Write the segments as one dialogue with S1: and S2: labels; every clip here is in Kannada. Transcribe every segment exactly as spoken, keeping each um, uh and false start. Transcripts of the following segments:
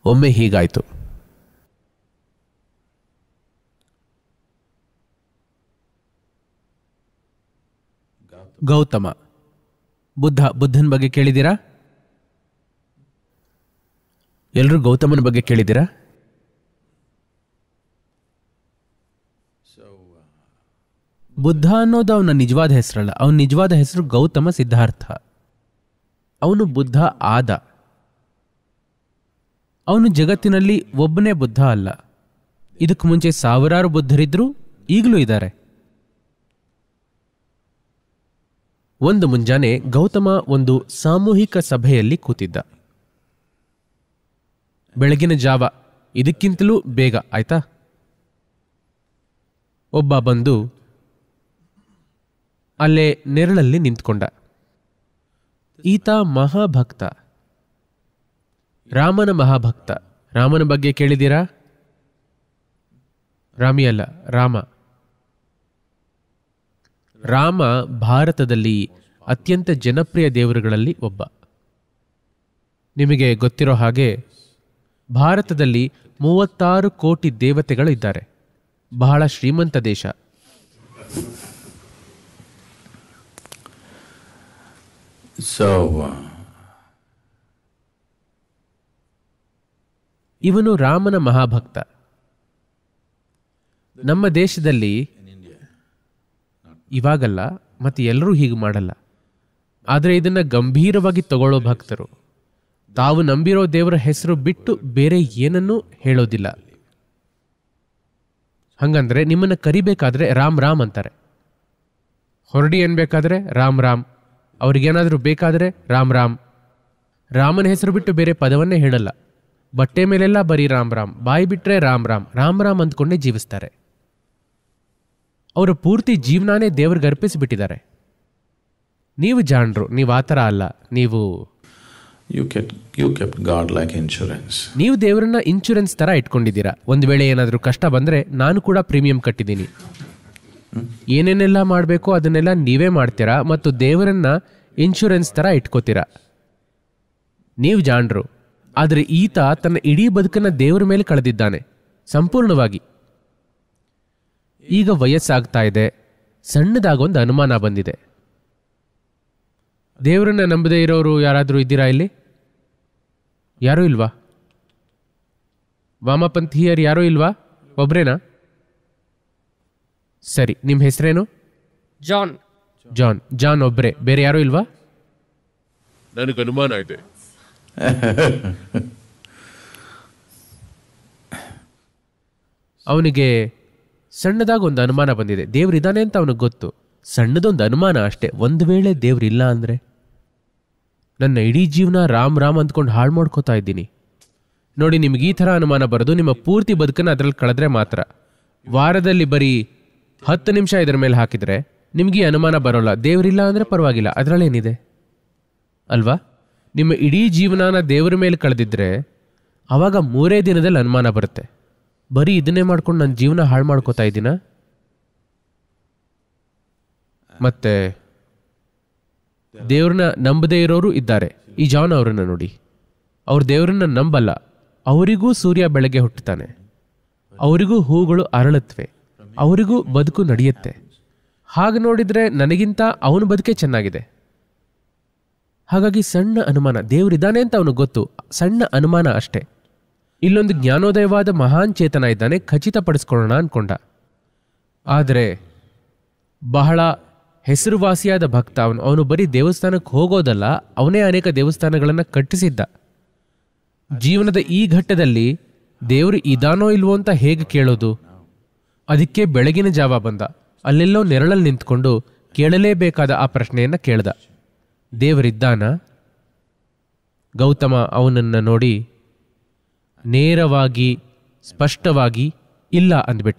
S1: ಒಮ್ಮೆ ಹೀಗಾಯಿತು. ಗೌತಮ ಬುದ್ಧ ಬುದ್ಧನ ಬಗ್ಗೆ ಕೇಳಿದ್ದೀರಾ? ಎಲ್ಲರೂ ಗೌತಮನ ಬಗ್ಗೆ ಕೇಳಿದ್ದೀರಾ? ಬುದ್ಧ ಅನ್ನೋದು ಅವನ ನಿಜವಾದ ಹೆಸರಲ್ಲ. ಅವನ ನಿಜವಾದ ಹೆಸರು ಗೌತಮ ಸಿದ್ಧಾರ್ಥ. ಅವನು ಬುದ್ಧ ಆದ. ಅವನು ಜಗತ್ತಿನಲ್ಲಿ ಒಬ್ಬನೇ ಬುದ್ಧ ಅಲ್ಲ. ಇದಕ್ಕೆ ಮುಂಚೆ ಸಾವಿರಾರು ಬುದ್ಧರಿದ್ರು, ಈಗಲೂ ಇದ್ದಾರೆ. ಒಂದು ಮುಂಜಾನೆ ಗೌತಮ ಒಂದು ಸಾಮೂಹಿಕ ಸಭೆಯಲ್ಲಿ ಕೂತಿದ್ದ. ಬೆಳಗಿನ ಜಾವ, ಇದಕ್ಕಿಂತಲೂ ಬೇಗ ಆಯ್ತಾ. ಒಬ್ಬ ಬಂದು ಅಲ್ಲೇ ನೆರಳಲ್ಲಿ ನಿಂತ್ಕೊಂಡ. ಈತ ಮಹಾಭಕ್ತ, ರಾಮನ ಮಹಾಭಕ್ತ. ರಾಮನ ಬಗ್ಗೆ ಕೇಳಿದ್ದೀರಾ? ರಾಮಿ ಅಲ್ಲ, ರಾಮ. ರಾಮ ಭಾರತದಲ್ಲಿ ಅತ್ಯಂತ ಜನಪ್ರಿಯ ದೇವರುಗಳಲ್ಲಿ ಒಬ್ಬ. ನಿಮಗೆ ಗೊತ್ತಿರೋ ಹಾಗೆ ಭಾರತದಲ್ಲಿ ಮೂವತ್ತಾರು ಕೋಟಿ ದೇವತೆಗಳು ಇದ್ದಾರೆ. ಬಹಳ ಶ್ರೀಮಂತ ದೇಶ.
S2: So, uh...
S1: ಇವನು ರಾಮನ ಮಹಾಭಕ್ತ. ನಮ್ಮ ದೇಶದಲ್ಲಿ ಇವಾಗಲ್ಲ, ಮತ್ತೆ ಎಲ್ಲರೂ ಹೀಗೆ ಮಾಡಲ್ಲ. ಆದರೆ ಇದನ್ನ ಗಂಭೀರವಾಗಿ ತಗೊಳ್ಳೋ ಭಕ್ತರು ತಾವು ನಂಬಿರೋ ದೇವರ ಹೆಸರು ಬಿಟ್ಟು ಬೇರೆ ಏನನ್ನೂ ಹೇಳೋದಿಲ್ಲ. ಹಂಗಂದ್ರೆ ನಿಮ್ಮನ್ನ ಕರಿಬೇಕಾದ್ರೆ ರಾಮ್ ರಾಮ್ ಅಂತಾರೆ. ಹೊರಡಿ ಅನ್ಬೇಕಾದ್ರೆ ರಾಮ್ ರಾಮ್. ಅವ್ರಿಗೇನಾದ್ರೂ ಬೇಕಾದ್ರೆ ರಾಮ್ ರಾಮ್. ರಾಮನ ಹೆಸರು ಬಿಟ್ಟು ಬೇರೆ ಪದವನ್ನೇ ಹೇಳಲ್ಲ. ಬಟ್ಟೆ ಮೇಲೆಲ್ಲ ಬರೀ ರಾಮ್ ರಾಮ್. ಬಾಯಿ ಬಿಟ್ರೆ ರಾಮ್ ರಾಮ್ ರಾಮ್ ರಾಮ್ ಅಂದ್ಕೊಂಡೇ ಜೀವಿಸ್ತಾರೆ. ಅವರ ಪೂರ್ತಿ ಜೀವನಾನೇ ದೇವ್ರಿಗೆ ಅರ್ಪಿಸಿಬಿಟ್ಟಿದ್ದಾರೆ. ನೀವು ಜಾಣರು, ನೀವು ಆ ಥರ ಅಲ್ಲ. ನೀವು
S2: You kept, you kept God like insurance.
S1: ನೀವು ದೇವರನ್ನ ಇನ್ಶೂರೆನ್ಸ್ ತರ ಇಟ್ಕೊಂಡಿದ್ದೀರಾ. ಒಂದು ವೇಳೆ ಏನಾದರೂ ಕಷ್ಟ ಬಂದ್ರೆ ನಾನು ಕೂಡ ಪ್ರೀಮಿಯಂ ಕಟ್ಟಿದ್ದೀನಿ. ಏನೇನೆಲ್ಲ ಮಾಡಬೇಕೋ ಅದನ್ನೆಲ್ಲ ನೀವೇ ಮಾಡ್ತೀರಾ ಮತ್ತು ದೇವರನ್ನ ಇನ್ಶೂರೆನ್ಸ್ ತರ ಇಟ್ಕೋತೀರಾ. ನೀವು ಜಾಣರು. ಆದರೆ ಈತ ತನ್ನ ಇಡೀ ಬದುಕನ್ನ ದೇವರ ಮೇಲೆ ಕಳೆದಿದ್ದಾನೆ, ಸಂಪೂರ್ಣವಾಗಿ. ಈಗ ವಯಸ್ಸಾಗ್ತಾ ಇದೆ. ಸಣ್ಣದಾಗ ಒಂದು ಅನುಮಾನ ಬಂದಿದೆ. ದೇವರನ್ನ ನಂಬದೇ ಇರೋರು ಯಾರಾದರೂ ಇದ್ದೀರಾ ಇಲ್ಲಿ? ಯಾರೂ ಇಲ್ವಾ? ವಾಮಪಂಥೀಯರು ಯಾರೂ ಇಲ್ವಾ? ಒಬ್ರೇನಾ? ಸರಿ, ನಿಮ್ಮ ಹೆಸರೇನು?
S3: ಜಾನ್.
S1: ಜಾನ್ ಜಾನ್ ಒಬ್ರೆ, ಬೇರೆ ಯಾರೂ ಇಲ್ವಾ?
S4: ನನಗೆ ಅನುಮಾನ ಇದೆ.
S1: ಅವನಿಗೆ ಸಣ್ಣದಾಗ ಒಂದು ಅನುಮಾನ ಬಂದಿದೆ. ದೇವ್ರಿದ್ದಾನೆ ಅಂತ ಅವನಿಗೆ ಗೊತ್ತು. ಸಣ್ಣದೊಂದು ಅನುಮಾನ ಅಷ್ಟೇ. ಒಂದು ವೇಳೆ ದೇವ್ರಿಲ್ಲ ಅಂದರೆ ನನ್ನ ಇಡೀ ಜೀವನ ರಾಮ್ ರಾಮ್ ಅಂದ್ಕೊಂಡು ಹಾಳು ಮಾಡ್ಕೋತಾ ಇದ್ದೀನಿ. ನೋಡಿ, ನಿಮ್ಗೆ ಈ ಥರ ಅನುಮಾನ ಬರೋದು ನಿಮ್ಮ ಪೂರ್ತಿ ಬದುಕನ್ನು ಅದರಲ್ಲಿ ಕಳೆದ್ರೆ ಮಾತ್ರ. ವಾರದಲ್ಲಿ ಬರೀ ಹತ್ತು ನಿಮಿಷ ಇದರ ಮೇಲೆ ಹಾಕಿದರೆ ನಿಮ್ಗೆ ಈ ಅನುಮಾನ ಬರೋಲ್ಲ. ದೇವರಿಲ್ಲ ಅಂದರೆ ಪರವಾಗಿಲ್ಲ, ಅದರಲ್ಲೇನಿದೆ ಅಲ್ವಾ? ನಿಮ್ಮ ಇಡೀ ಜೀವನಾನ ದೇವರ ಮೇಲೆ ಕಳೆದಿದ್ರೆ ಆವಾಗ ಮೂರೇ ದಿನದಲ್ಲಿ ಅನುಮಾನ ಬರುತ್ತೆ. ಬರೀ ಇದನ್ನೇ ಮಾಡ್ಕೊಂಡು ನನ್ನ ಜೀವನ ಹಾಳು ಮಾಡ್ಕೋತಾ ಇದ್ದೀನ. ಮತ್ತೆ ದೇವ್ರನ್ನ ನಂಬದೇ ಇರೋರು ಇದ್ದಾರೆ. ಈ ಜಾನ್ ಅವರನ್ನ ನೋಡಿ. ಅವ್ರು ದೇವ್ರನ್ನ ನಂಬಲ್ಲ. ಅವರಿಗೂ ಸೂರ್ಯ ಬೆಳಗ್ಗೆ ಹುಟ್ಟುತ್ತಾನೆ, ಅವರಿಗೂ ಹೂಗಳು ಅರಳುತ್ತವೆ, ಅವರಿಗೂ ಬದುಕು ನಡೆಯುತ್ತೆ. ಹಾಗೆ ನೋಡಿದ್ರೆ ನನಗಿಂತ ಅವನ ಬದುಕೇ ಚೆನ್ನಾಗಿದೆ. ಹಾಗಾಗಿ ಸಣ್ಣ ಅನುಮಾನ. ದೇವರಿದ್ದಾನೆ ಅಂತ ಅವನಿಗೆ ಗೊತ್ತು, ಸಣ್ಣ ಅನುಮಾನ ಅಷ್ಟೇ. ಇಲ್ಲೊಂದು ಜ್ಞಾನೋದಯವಾದ ಮಹಾನ್ ಚೇತನ ಇದ್ದಾನೆ, ಖಚಿತಪಡಿಸ್ಕೊಳ್ಳೋಣ ಅನ್ಕೊಂಡ. ಆದರೆ ಬಹಳ ಹೆಸರುವಾಸಿಯಾದ ಭಕ್ತ ಅವನು. ಅವನು ಬರೀ ದೇವಸ್ಥಾನಕ್ಕೆ ಹೋಗೋದಲ್ಲ, ಅವನೇ ಅನೇಕ ದೇವಸ್ಥಾನಗಳನ್ನು ಕಟ್ಟಿಸಿದ್ದ. ಜೀವನದ ಈ ಘಟ್ಟದಲ್ಲಿ ದೇವರು ಇದಾನೋ ಇಲ್ವೋ ಅಂತ ಹೇಗೆ ಕೇಳೋದು? ಅದಕ್ಕೆ ಬೆಳಗಿನ ಜಾವ ಬಂದ. ಅಲ್ಲೆಲ್ಲೋ ನೆರಳಲ್ಲಿ ನಿಂತ್ಕೊಂಡು ಕೇಳಲೇಬೇಕಾದ ಆ ಪ್ರಶ್ನೆಯನ್ನು ಕೇಳ್ದ. ದೇವರಿದ್ದಾನ? ಗೌತಮ ಅವನನ್ನು ನೋಡಿ ನೇರವಾಗಿ ಸ್ಪಷ್ಟವಾಗಿ ಇಲ್ಲ ಅಂದ್ಬಿಟ್ಟ.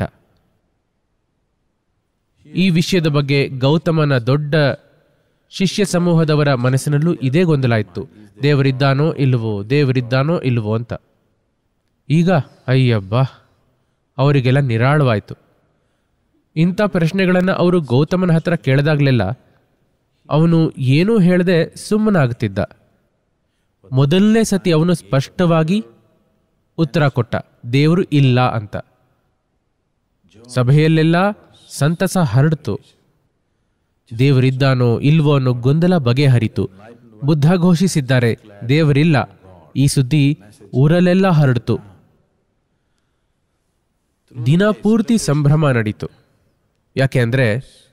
S1: ಈ ವಿಷಯದ ಬಗ್ಗೆ ಗೌತಮನ ದೊಡ್ಡ ಶಿಷ್ಯ ಸಮೂಹದವರ ಮನಸ್ಸಿನಲ್ಲೂ ಇದೇ ಗೊಂದಲ ಇತ್ತು. ದೇವರಿದ್ದಾನೋ ಇಲ್ವೋ, ದೇವರಿದ್ದಾನೋ ಇಲ್ವೋ ಅಂತ. ಈಗ ಅಯ್ಯಬ್ಬಾ, ಅವರಿಗೆಲ್ಲ ನಿರಾಳವಾಯಿತು. ಇಂಥ ಪ್ರಶ್ನೆಗಳನ್ನು ಅವರು ಗೌತಮನ ಹತ್ರ ಕೇಳಿದಾಗಲೆಲ್ಲ ಅವನು ಏನೂ ಹೇಳದೆ ಸುಮ್ಮನಾಗ್ತಿದ್ದ. ಮೊದಲನೇ ಸತಿ ಅವನು ಸ್ಪಷ್ಟವಾಗಿ ಉತ್ತರ ಕೊಟ್ಟ, ದೇವರು ಇಲ್ಲ ಅಂತ. ಸಭೆಯಲ್ಲೆಲ್ಲ ಸಂತಸ ಹರಡಿತು. ದೇವರಿದ್ದಾನೋ ಇಲ್ವೋ ಅನ್ನೋ ಗೊಂದಲ ಬಗೆಹರಿತು. ಬುದ್ಧ ಘೋಷಿಸಿದ್ದಾರೆ, ದೇವರಿಲ್ಲ. ಈ ಸುದ್ದಿ ಊರಲ್ಲೆಲ್ಲ ಹರಡಿತು. ದಿನ ಪೂರ್ತಿ ಸಂಭ್ರಮ ನಡೀತು. ಯಾಕೆ ಅಂದ್ರೆ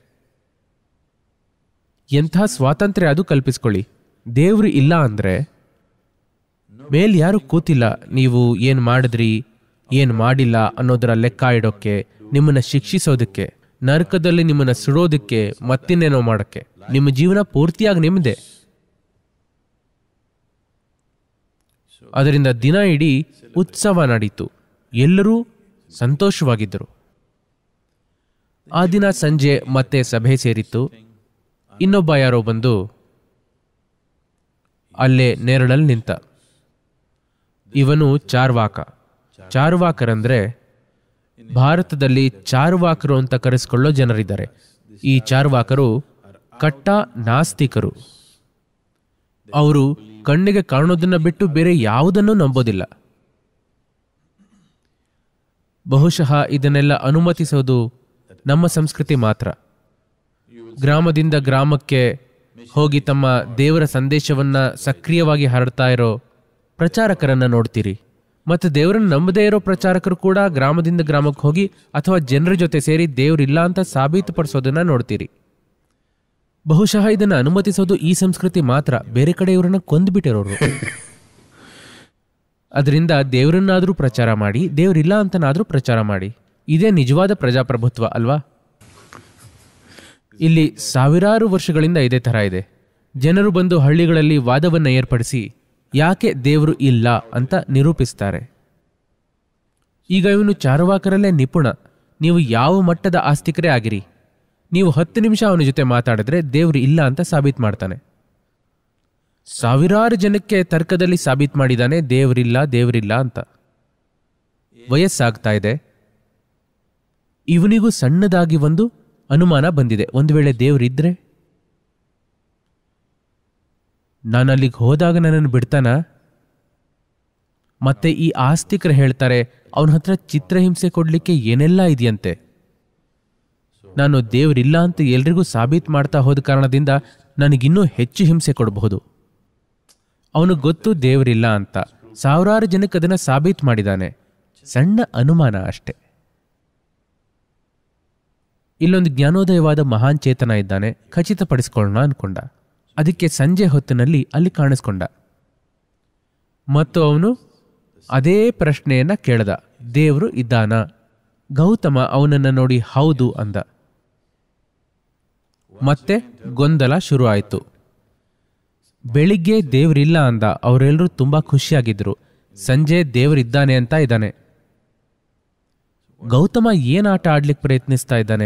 S1: ಎಂಥ ಸ್ವಾತಂತ್ರ್ಯ ಅದು ಕಲ್ಪಿಸ್ಕೊಳ್ಳಿ. ದೇವ್ರು ಇಲ್ಲ ಅಂದ್ರೆ ಮೇಲ್ ಯಾರು ಕೂತಿಲ್ಲ, ನೀವು ಏನ್ ಮಾಡಿದ್ರಿ ಏನ್ ಮಾಡಿಲ್ಲ ಅನ್ನೋದರ ಲೆಕ್ಕ ಇಡೋಕ್ಕೆ, ನಿಮ್ಮನ್ನ ಶಿಕ್ಷಿಸೋದಕ್ಕೆ, ನರಕದಲ್ಲಿ ನಿಮ್ಮನ್ನ ಸುಡೋದಕ್ಕೆ, ಮತ್ತಿನ್ನೇನೋ ಮಾಡಕ್ಕೆ. ನಿಮ್ಮ ಜೀವನ ಪೂರ್ತಿಯಾಗಿ ನಿಮ್ಮದೇ. ಅದರಿಂದ ದಿನ ಇಡೀ ಉತ್ಸವ ನಡೀತು. ಎಲ್ಲರೂ ಸಂತೋಷವಾಗಿದ್ದರು. ಆ ದಿನ ಸಂಜೆ ಮತ್ತೆ ಸಭೆ ಸೇರಿತ್ತು. ಇನ್ನೊಬ್ಬ ಯಾರೋ ಬಂದು ಅಲ್ಲೇ ನೆರಳಲ್ಲಿ ನಿಂತ. ಇವನು ಚಾರ್ವಾಕ. ಚಾರ್ವಾಕರಂದ್ರೆ ಭಾರತದಲ್ಲಿ ಚಾರ್ವಾಕರು ಅಂತ ಕರೆಸಿಕೊಳ್ಳೋ ಜನರಿದ್ದಾರೆ. ಈ ಚಾರ್ವಾಕರು ಕಟ್ಟ ನಾಸ್ತಿಕರು. ಅವರು ಕಣ್ಣಿಗೆ ಕಾಣೋದನ್ನ ಬಿಟ್ಟು ಬೇರೆ ಯಾವುದನ್ನೂ ನಂಬೋದಿಲ್ಲ. ಬಹುಶಃ ಇದನ್ನೆಲ್ಲ ಅನುಮತಿಸೋದು ನಮ್ಮ ಸಂಸ್ಕೃತಿ ಮಾತ್ರ. ಗ್ರಾಮದಿಂದ ಗ್ರಾಮಕ್ಕೆ ಹೋಗಿ ತಮ್ಮ ದೇವರ ಸಂದೇಶವನ್ನ ಸಕ್ರಿಯವಾಗಿ ಹರಡ್ತಾ ಇರೋ ಪ್ರಚಾರಕರನ್ನ ನೋಡ್ತೀರಿ. ಮತ್ತು ದೇವರನ್ನು ನಂಬದೇ ಇರೋ ಪ್ರಚಾರಕರು ಕೂಡ ಗ್ರಾಮದಿಂದ ಗ್ರಾಮಕ್ಕೆ ಹೋಗಿ ಅಥವಾ ಜನರ ಜೊತೆ ಸೇರಿ ದೇವರಿಲ್ಲ ಅಂತ ಸಾಬೀತುಪಡಿಸೋದನ್ನ ನೋಡ್ತೀರಿ. ಬಹುಶಃ ಇದನ್ನು ಅನುಮತಿಸೋದು ಈ ಸಂಸ್ಕೃತಿ ಮಾತ್ರ. ಬೇರೆ ಕಡೆ ಇವರನ್ನ ಕೊಂದುಬಿಟ್ಟಿರೋರು. ಅದರಿಂದ ದೇವರನ್ನಾದ್ರೂ ಪ್ರಚಾರ ಮಾಡಿ, ದೇವರಿಲ್ಲ ಅಂತನಾದ್ರೂ ಪ್ರಚಾರ ಮಾಡಿ. ಇದೇ ನಿಜವಾದ ಪ್ರಜಾಪ್ರಭುತ್ವ ಅಲ್ವಾ? ಇಲ್ಲಿ ಸಾವಿರಾರು ವರ್ಷಗಳಿಂದ ಇದೇ ತರ ಇದೆ. ಜನರು ಬಂದು ಹಳ್ಳಿಗಳಲ್ಲಿ ವಾದವನ್ನ ಏರ್ಪಡಿಸಿ ಯಾಕೆ ದೇವರು ಇಲ್ಲ ಅಂತ ನಿರೂಪಿಸ್ತಾರೆ. ಈಗ ಇವನು ಚಾರ್ವಾಕರಲ್ಲೇ ನಿಪುಣ. ನೀವು ಯಾವ ಮಟ್ಟದ ಆಸ್ತಿಕರೇ ಆಗಿರಿ, ನೀವು ಹತ್ತು ನಿಮಿಷ ಅವನ ಜೊತೆ ಮಾತಾಡಿದ್ರೆ ದೇವರು ಇಲ್ಲ ಅಂತ ಸಾಬೀತು ಮಾಡ್ತಾನೆ. ಸಾವಿರಾರು ಜನಕ್ಕೆ ತರ್ಕದಲ್ಲಿ ಸಾಬೀತು ಮಾಡಿದಾನೆ ದೇವರಿಲ್ಲ ದೇವರಿಲ್ಲ ಅಂತ. ವಯಸ್ಸಾಗ್ತಾ ಇದೆ. ಇವನಿಗೂ ಸಣ್ಣದಾಗಿ ಒಂದು ಅನುಮಾನ ಬಂದಿದೆ. ಒಂದು ವೇಳೆ ದೇವರಿದ್ರೆ ನಾನು ಅಲ್ಲಿಗೆ ಹೋದಾಗ ನನ್ನನ್ನು ಬಿಡ್ತಾನ? ಮತ್ತೆ ಈ ಆಸ್ತಿಕರು ಹೇಳ್ತಾರೆ ಅವನ ಹತ್ರ ಚಿತ್ರಹಿಂಸೆ ಕೊಡ್ಲಿಕ್ಕೆ ಏನೆಲ್ಲ ಇದೆಯಂತೆ. ನಾನು ದೇವರಿಲ್ಲ ಅಂತ ಎಲ್ರಿಗೂ ಸಾಬೀತು ಮಾಡ್ತಾ ಹೋದ ಕಾರಣದಿಂದ ನನಗಿನ್ನೂ ಹೆಚ್ಚು ಹಿಂಸೆ ಕೊಡಬಹುದು. ಅವನು ಗೊತ್ತು ದೇವರಿಲ್ಲ ಅಂತ. ಸಾವಿರಾರು ಜನಕ್ಕೆ ಅದನ್ನ ಸಾಬೀತು ಮಾಡಿದಾನೆ. ಸಣ್ಣ ಅನುಮಾನ ಅಷ್ಟೆ. ಇಲ್ಲೊಂದು ಜ್ಞಾನೋದಯವಾದ ಮಹಾನ್ ಚೇತನ ಇದ್ದಾನೆ, ಖಚಿತಪಡಿಸ್ಕೊಳ್ಳೋಣ ಅನ್ಕೊಂಡ. ಅದಕ್ಕೆ ಸಂಜೆ ಹೊತ್ತಿನಲ್ಲಿ ಅಲ್ಲಿ ಕಾಣಿಸ್ಕೊಂಡ. ಮತ್ತು ಅವನು ಅದೇ ಪ್ರಶ್ನೆಯನ್ನ ಕೇಳ್ದ, ದೇವರು ಇದ್ದಾನ? ಗೌತಮ ಅವನನ್ನ ನೋಡಿ ಹೌದು ಅಂದ. ಮತ್ತೆ ಗೊಂದಲ ಶುರು ಆಯಿತು. ಬೆಳಿಗ್ಗೆ ದೇವರಿಲ್ಲ ಅಂದ. ಅವರೆಲ್ಲರೂ ತುಂಬಾ ಖುಷಿಯಾಗಿದ್ರು. ಸಂಜೆ ದೇವರಿದ್ದಾನೆ ಅಂತ ಇದ್ದಾನೆ. ಗೌತಮ ಏನ್ ಆಟ ಆಡ್ಲಿಕ್ಕೆ ಪ್ರಯತ್ನಿಸ್ತಾ ಇದ್ದಾನೆ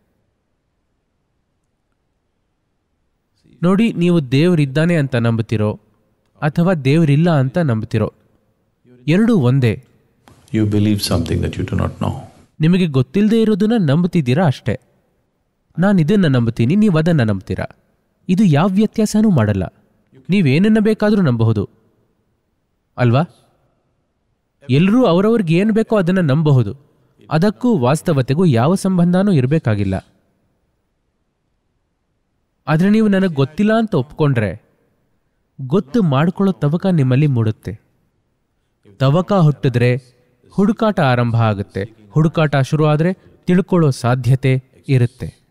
S1: ನೋಡಿ. ನೀವು ದೇವರಿದ್ದಾನೆ ಅಂತ ನಂಬುತ್ತೀರೋ ಅಥವಾ ದೇವರಿಲ್ಲ ಅಂತ ನಂಬುತ್ತೀರೋ, ಎರಡೂ ಒಂದೇ.
S2: You believe something that you do not know.
S1: ನಿಮಗೆ ಗೊತ್ತಿಲ್ಲದೆ ಇರೋದನ್ನ ನಂಬುತ್ತಿದ್ದೀರಾ ಅಷ್ಟೇ. ನಾನು ಇದನ್ನ ನಂಬುತ್ತೀನಿ, ನೀವು ಅದನ್ನ ನಂಬ್ತೀರಾ. ಇದು ಯಾವ ವ್ಯತ್ಯಾಸನೂ ಮಾಡಲ್ಲ. ನೀವೇನನ್ನ ಬೇಕಾದರೂ ನಂಬಬಹುದು ಅಲ್ವಾ? ಎಲ್ಲರೂ ಅವರವ್ರಿಗೆ ಏನು ಬೇಕೋ ಅದನ್ನ ನಂಬಬಹುದು. ಅದಕ್ಕೂ ವಾಸ್ತವತೆಗೂ ಯಾವ ಸಂಬಂಧನೂ ಇರಬೇಕಾಗಿಲ್ಲ. ಆದ್ರೆ ನೀವು ನನಗೆ ಗೊತ್ತಿಲ್ಲ ಅಂತ ಒಪ್ಕೊಂಡ್ರೆ ಗೊತ್ತು ಮಾಡ್ಕೊಳ್ಳೋ ತವಕ ನಿಮ್ಮಲ್ಲಿ ಮೂಡುತ್ತೆ. ತವಕ ಹುಟ್ಟಿದ್ರೆ ಹುಡುಕಾಟ ಆರಂಭ ಆಗುತ್ತೆ. ಹುಡುಕಾಟ ಶುರು ಆದರೆ ತಿಳ್ಕೊಳ್ಳೋ ಸಾಧ್ಯತೆ ಇರುತ್ತೆ.